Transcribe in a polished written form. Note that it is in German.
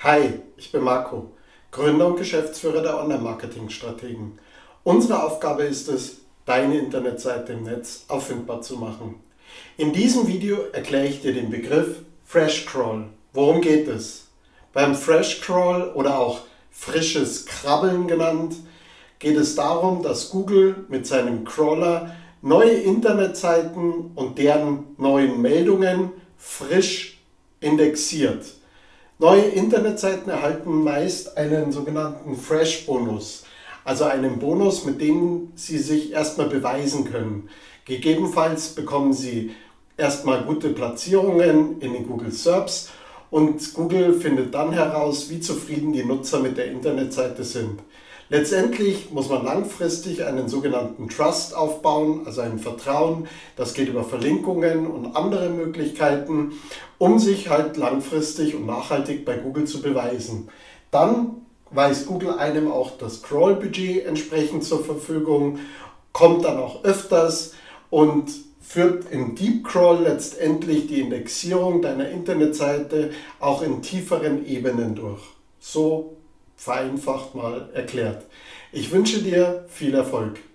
Hi, ich bin Marco, Gründer und Geschäftsführer der Online-Marketing Strategen. Unsere Aufgabe ist es, deine Internetseite im Netz auffindbar zu machen. In diesem Video erkläre ich dir den Begriff Fresh Crawl. Worum geht es? Beim Fresh Crawl oder auch frisches Krabbeln genannt, geht es darum, dass Google mit seinem Crawler neue Internetseiten und deren neuen Meldungen frisch indexiert. Neue Internetseiten erhalten meist einen sogenannten Fresh-Bonus, also einen Bonus, mit dem Sie sich erstmal beweisen können. Gegebenenfalls bekommen Sie erstmal gute Platzierungen in den Google SERPs und Google findet dann heraus, wie zufrieden die Nutzer mit der Internetseite sind. Letztendlich muss man langfristig einen sogenannten Trust aufbauen, also ein Vertrauen. Das geht über Verlinkungen und andere Möglichkeiten, um sich halt langfristig und nachhaltig bei Google zu beweisen. Dann weist Google einem auch das Crawl-Budget entsprechend zur Verfügung, kommt dann auch öfters und führt im Deep Crawl letztendlich die Indexierung deiner Internetseite auch in tieferen Ebenen durch. So vereinfacht mal erklärt. Ich wünsche dir viel Erfolg.